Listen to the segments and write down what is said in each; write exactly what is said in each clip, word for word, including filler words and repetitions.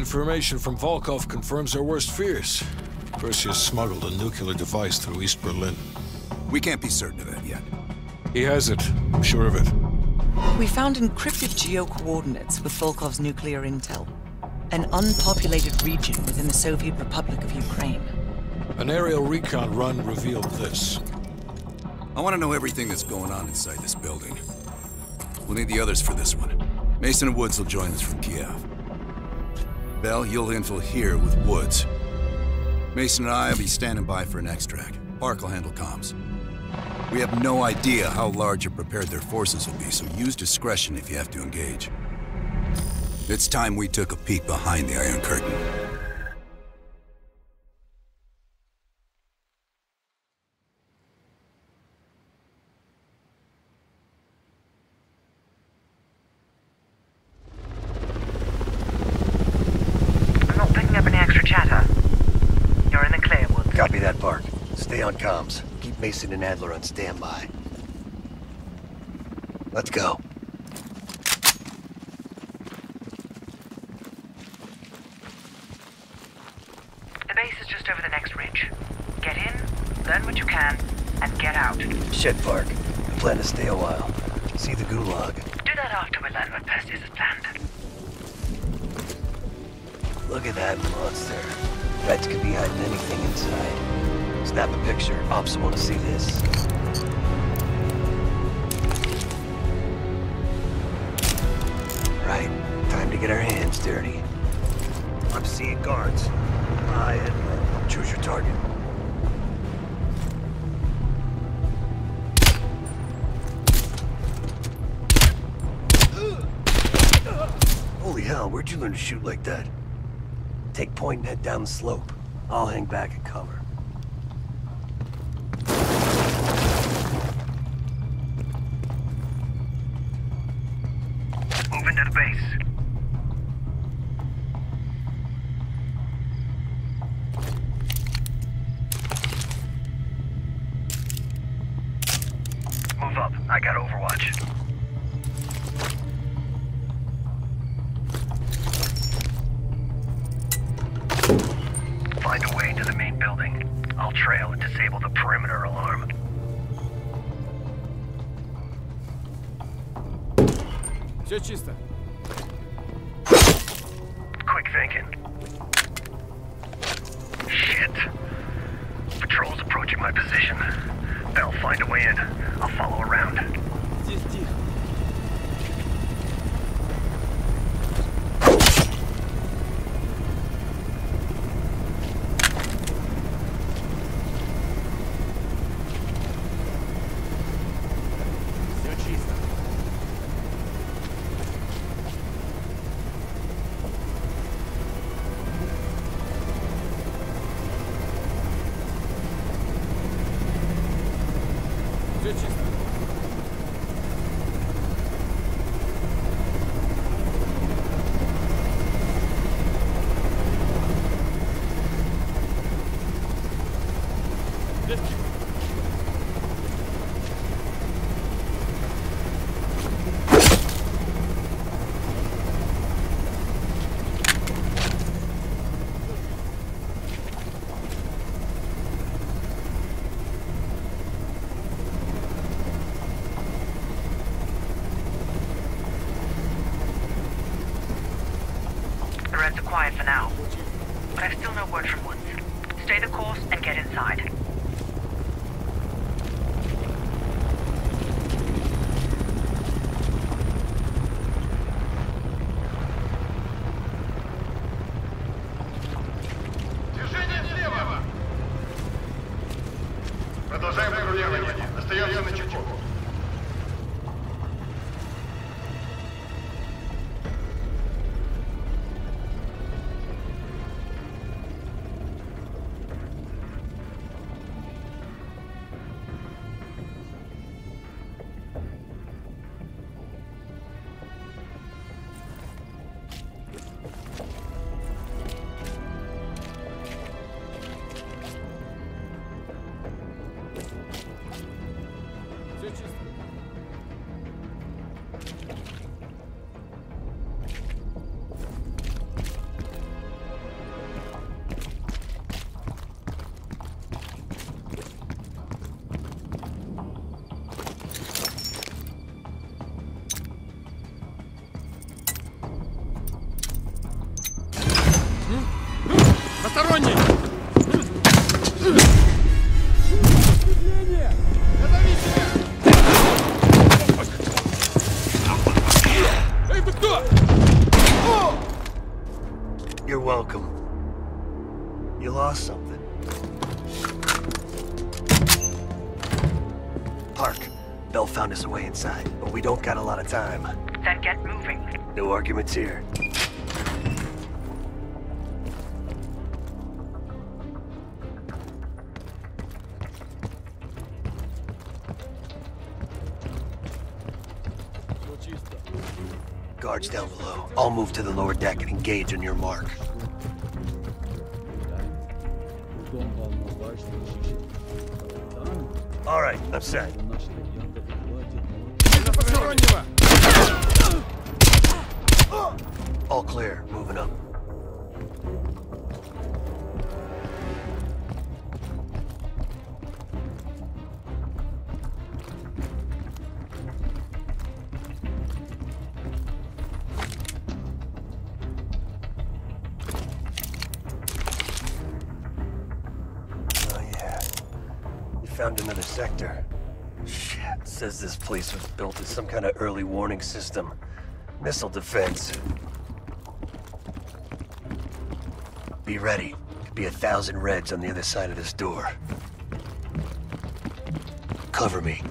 Information from Volkov confirms our worst fears. Perseus smuggled a nuclear device through East Berlin. We can't be certain of that yet. He has it. I'm sure of it. We found encrypted geo-coordinates with Volkov's nuclear intel. An unpopulated region within the Soviet Republic of Ukraine. An aerial recon run revealed this. I want to know everything that's going on inside this building. We'll need the others for this one. Mason and Woods will join us from Kiev. Bell, you'll infill here with Woods. Mason and I will be standing by for an extract. Park will handle comms. We have no idea how large or prepared their forces will be, so use discretion if you have to engage. It's time we took a peek behind the Iron Curtain. I'm not picking up any extra chatter. You're in the clear, Woods. Copy that, Park. Stay on comms. Keep Mason and Adler on standby. Let's go. The base is just over the next ridge. Get in, learn what you can, and get out. Do Shit, Park. I plan to stay a while. See the gulag. that after we learn what Perseus has planned. Look at that monster. Reds could be hiding anything inside. Snap a picture. Ops want to see this. Right. Time to get our hands dirty. I'm seeing guards. I and choose your target. Holy hell, where'd you learn to shoot like that? Take point and head down the slope. I'll hang back and cover. Move into the base. Move up. I got Overwatch. Find a way into the main building. I'll trail and disable the perimeter alarm. Все чисто. Quick thinking. Shit. Patrol's approaching my position. They'll find a way in. I'll follow around. Здесь тихо. Все чисто. Все чисто. Здесь тихо. The reds are quiet for now, but I've still no word from Woods. Stay the course and get inside. Движение слева! Продолжаем патрулирование. Остаемся на чеку. Все чисто. Посторонний! Назовите! Эй, ты кто? You're welcome. You lost something. Park. Bell found us a way inside, but we don't got a lot of time. Then get moving. No arguments here. Guards down below. I'll move to the lower deck and engage on your mark. All right, I'm set. Постороннего! All clear. Moving up. Found another sector. Shit, says this place was built as some kind of early warning system. Missile defense. Be ready. Could be a thousand Reds on the other side of this door. Cover me.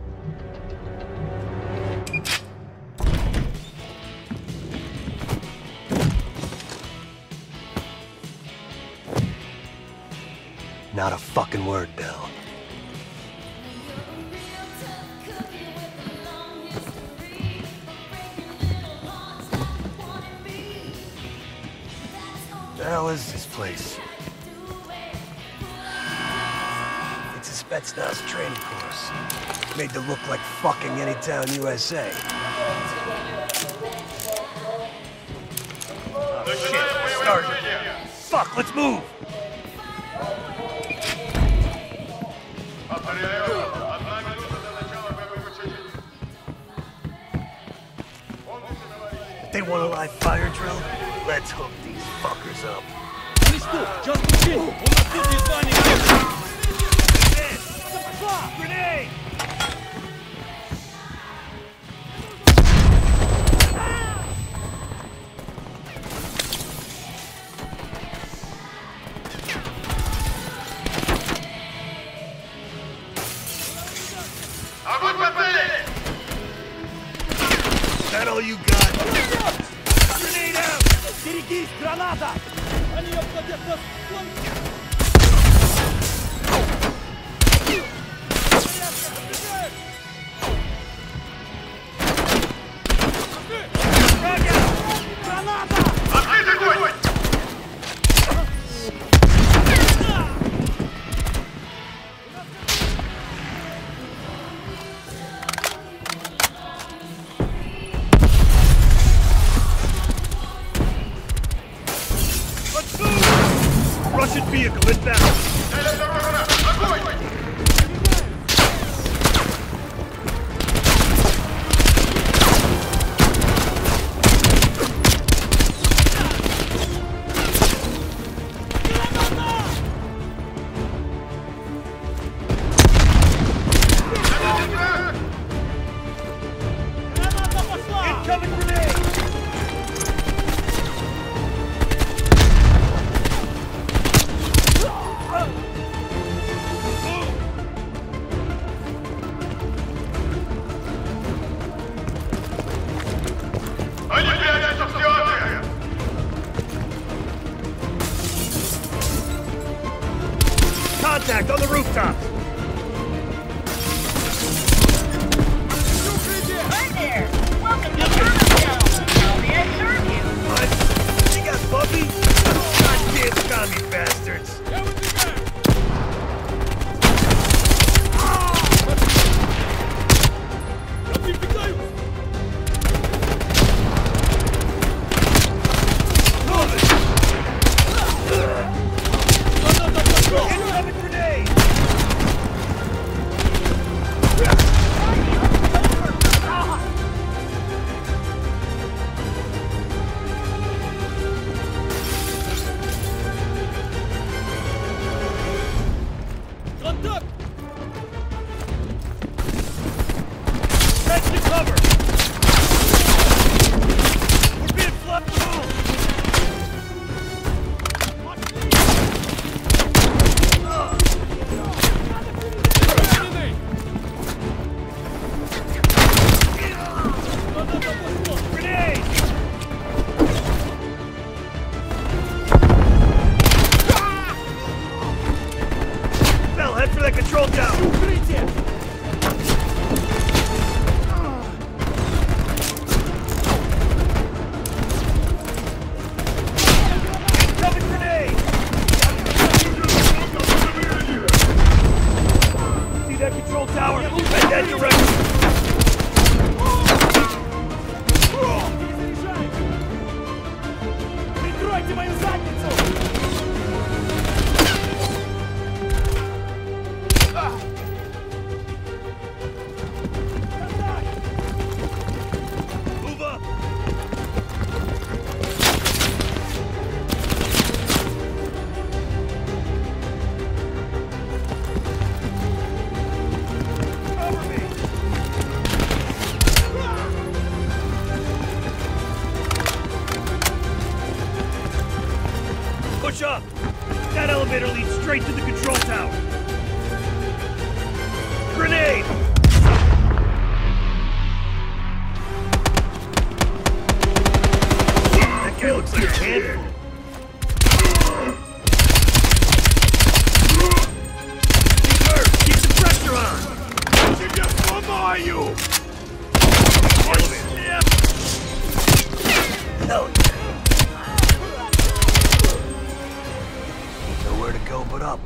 Not a fucking word, Bell. The hell is this place? It's a Spetsnaz training course. Made to look like fucking Anytown, U S A. Oh, shit, started. Fuck, let's move! They want a live fire drill? Let's hook these fuckers up. Grenade! Огонь по цели! Is that all you got? Grenade out! Берегись, граната! Они обходят нас флангом! Открытый огонь! Russian vehicle inbound! Цель обнаружена! Огонь! Incoming grenade! Они прячутся в театре! Contact on the rooftop! Hi there! Welcome to Chinatown! How may I serve you? What? You got Buffy? Goddamn commie bastards! Я выдвигаю! Я прибегаю! Incoming grenade! for that control tower! Укрытие! Incoming grenade! See that control tower? Head that direction! Прикройте мою задницу! Move up! Cover me! Push up! That elevator leads straight to the control tower! Grenade! That guy looks like a handful. He's hurt! Keep some pressure on! Тебя сломаю! Elevator. Hell yeah. Nowhere to go but up.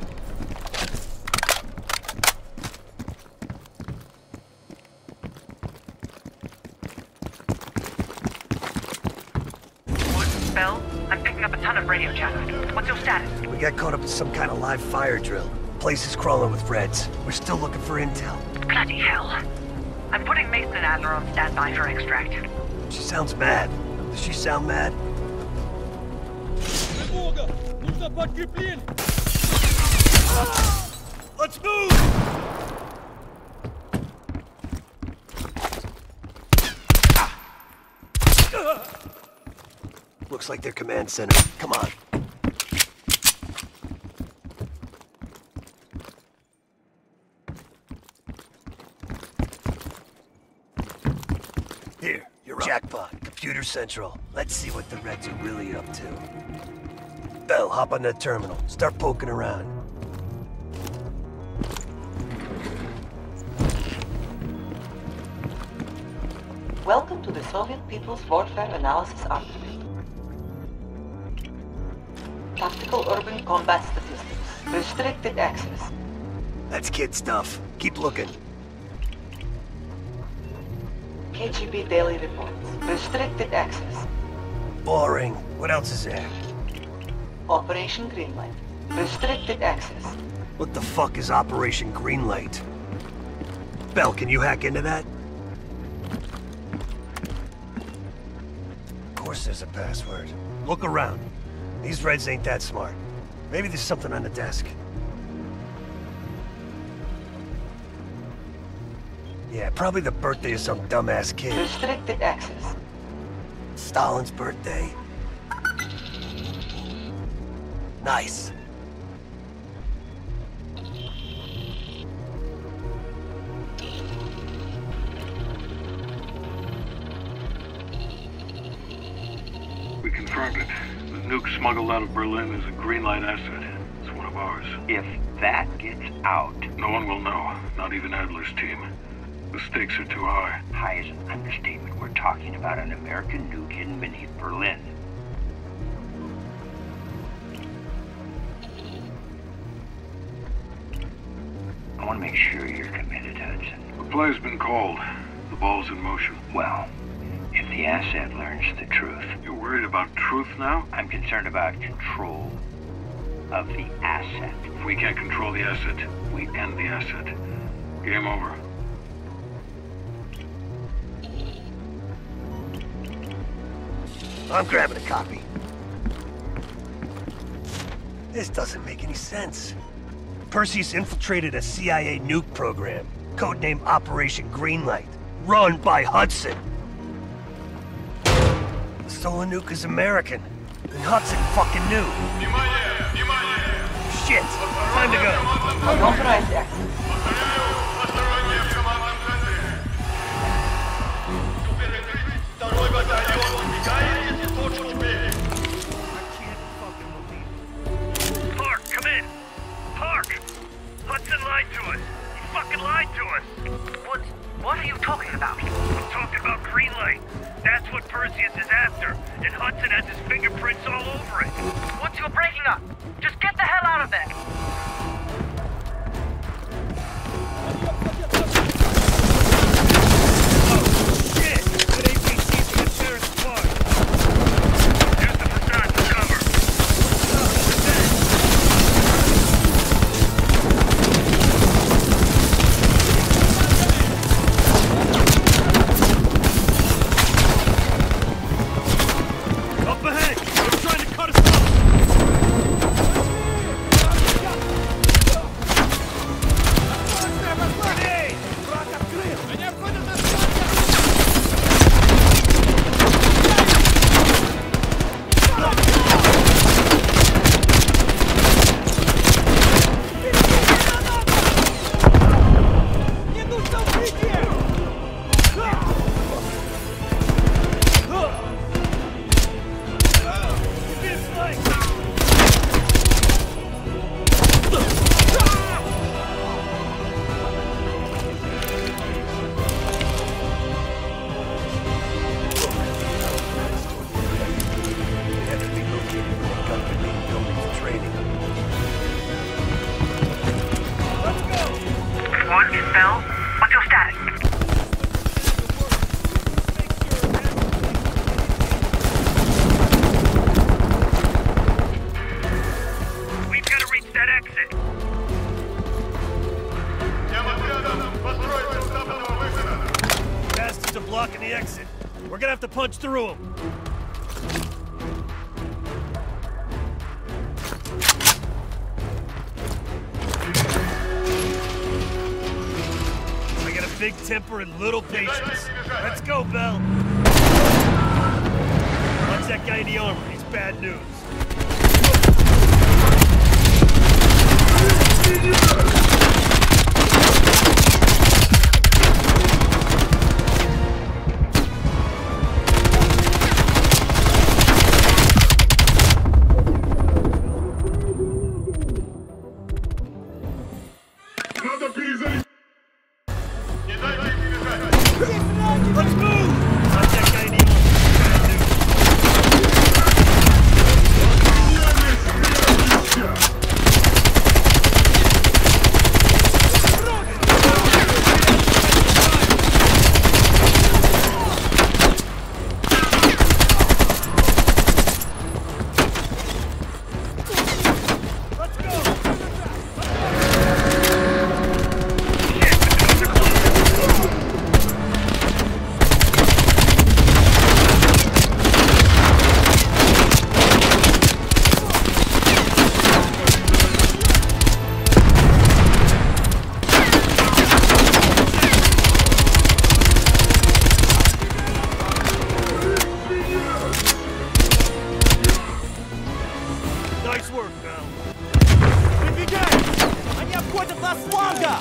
Bell, I'm picking up a ton of radio chatter. What's your status? We got caught up in some kind of live fire drill. Place is crawling with Reds. We're still looking for intel. Bloody hell. I'm putting Mason and Adler on standby for extract. She sounds mad. Does she sound mad? Тревога! Нужно подкрепление! Let's move! Looks like their command center. Come on. Here, you're up. Jackpot. Computer Central. Let's see what the Reds are really up to. Bell, hop on that terminal. Start poking around. Welcome to the Soviet People's Warfare Analysis Archive. Tactical Urban Combat Statistics. Restricted access. That's kid stuff. Keep looking. K G B Daily Reports. Restricted access. Boring. What else is there? Operation Greenlight. Restricted access. What the fuck is Operation Greenlight? Bell, can you hack into that? Of course there's a password. Look around. These Reds ain't that smart. Maybe there's something on the desk. Yeah, probably the birthday of some dumbass kid. Restricted access. Stalin's birthday? Nice. We confirmed it. The nuke smuggled out of Berlin is a Greenlight asset. It's one of ours. If that gets out... No one will know, not even Adler's team. The stakes are too high. High is an understatement. We're talking about an American nuke hidden beneath Berlin. I want to make sure you're committed, Hudson. The play's been called. The ball's in motion. Well, if the asset learns the truth... You're worried about truth now? I'm concerned about control of the asset. If we can't control the asset, we end the asset. Game over. I'm grabbing a copy. This doesn't make any sense. Perseus infiltrated a C I A nuke program, codenamed Operation Greenlight, run by Hudson. The stolen nuke is American, and Hudson fucking knew. Shit! Time to go. Unauthorized access. Park, come in! Park! Hudson lied Get the hell out of there! Blocking the exit. We're gonna have to punch through them. I got a big temper and little patience. Let's go, Bell. Watch that guy in the armor. He's bad news. Let's move! Watch that guy in the armor. Bad news. Nice work, Val. Выдвигай! Они обходят нас с фланга!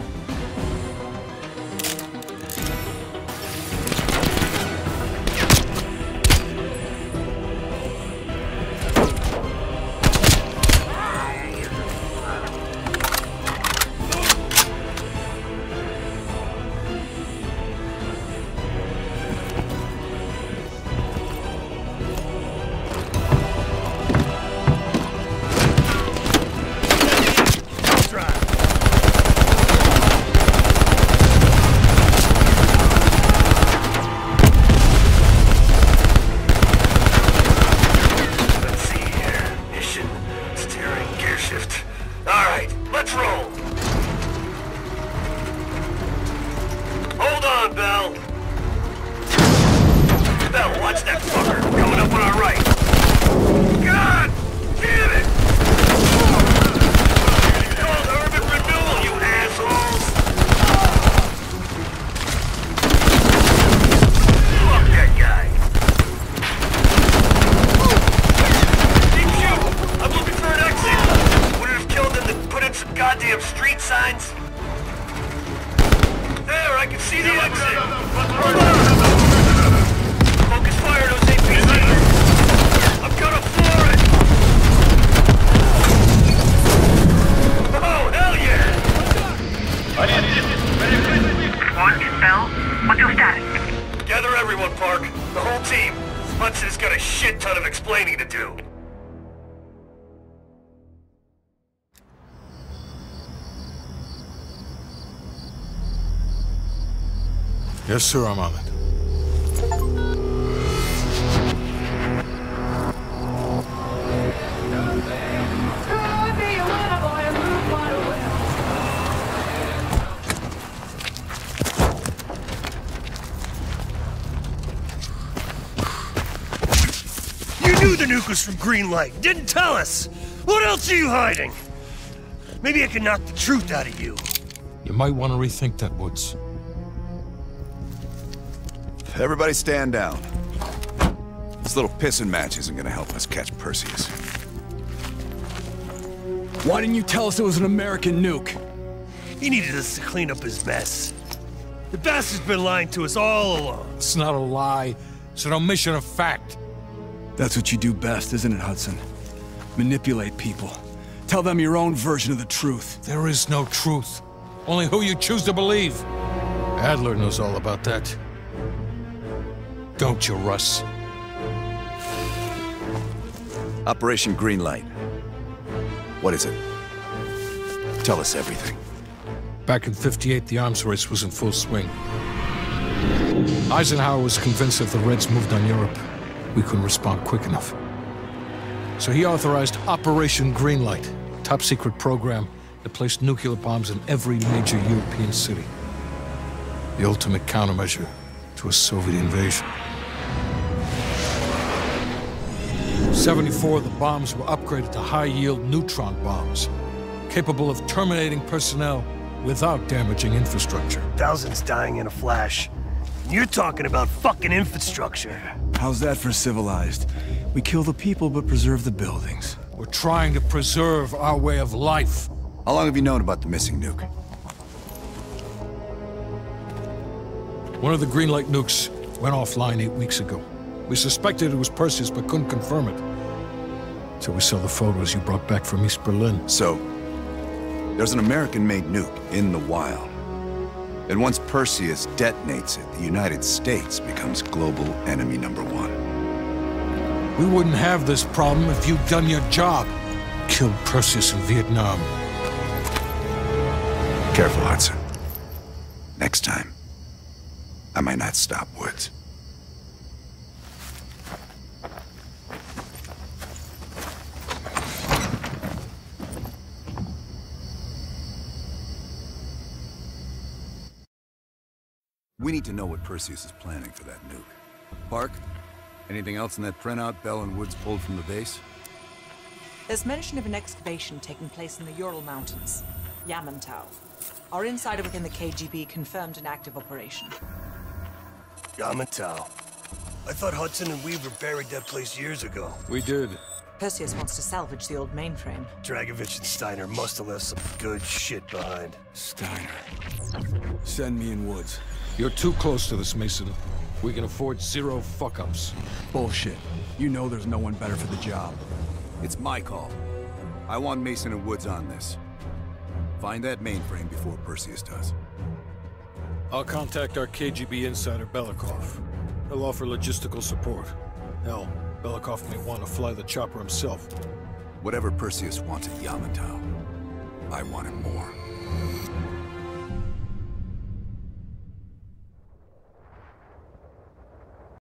Bell. Bell, watch that fucker coming up on our right. God damn it! It's called urban renewal, you assholes! Fuck that guy. Keep shooting! I'm looking for an exit. Wouldn't have killed him to put in some goddamn street signs. There, I can see the exit! Focus fire on those A P Cs! I'm gonna floor it! Oh, hell yeah! One, Bell, what's your status? Gather everyone, Park. The whole team. Hudson's got a shit ton of explaining to do. Yes, sir, I'm on it. You knew the nuke was from Greenlight. Didn't tell us. What else are you hiding? Maybe I can knock the truth out of you. You might want to rethink that, Woods. Everybody stand down. This little pissing match isn't gonna help us catch Perseus. Why didn't you tell us it was an American nuke? He needed us to clean up his mess. The bastard's been lying to us all along. It's not a lie. It's an omission of fact. That's what you do best, isn't it, Hudson? Manipulate people. Tell them your own version of the truth. There is no truth. Only who you choose to believe. Adler knows all about that. Don't you, Russ? Operation Greenlight. What is it? Tell us everything. Back in fifty-eight, the arms race was in full swing. Eisenhower was convinced if the Reds moved on Europe, we couldn't respond quick enough. So he authorized Operation Greenlight, a top-secret program that placed nuclear bombs in every major European city. The ultimate countermeasure to a Soviet invasion. seventy-four of the bombs were upgraded to high-yield neutron bombs, capable of terminating personnel without damaging infrastructure. Thousands dying in a flash. And you're talking about fucking infrastructure. How's that for civilized? We kill the people but preserve the buildings. We're trying to preserve our way of life. How long have you known about the missing nuke? One of the Greenlight nukes went offline eight weeks ago. We suspected it was Perseus, but couldn't confirm it. So we saw the photos you brought back from East Berlin. So, there's an American-made nuke in the wild. And once Perseus detonates it, the United States becomes global enemy number one. We wouldn't have this problem if you'd done your job. Killed Perseus in Vietnam. Careful, Hudson. Next time, I might not stop Woods. We need to know what Perseus is planning for that nuke. Park, anything else in that printout Bell and Woods pulled from the base? There's mention of an excavation taking place in the Ural Mountains, Yamantau. Our insider within the K G B confirmed an active operation. Yamantau. I thought Hudson and Weaver buried that place years ago. We did. Perseus wants to salvage the old mainframe. Dragovich and Steiner must have left some good shit behind. Steiner. Send me in Woods. You're too close to this, Mason. We can afford zero fuck-ups. Bullshit. You know there's no one better for the job. It's my call. I want Mason and Woods on this. Find that mainframe before Perseus does. I'll contact our K G B insider, Belikov. He'll offer logistical support. Hell, Belikov may want to fly the chopper himself. Whatever Perseus wants at Yamantau, I want it more.